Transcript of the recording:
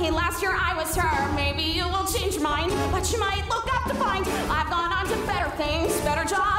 lucky last year I was her. Maybe you will change your mind, but you might look up to find I've gone on to better things, better jobs.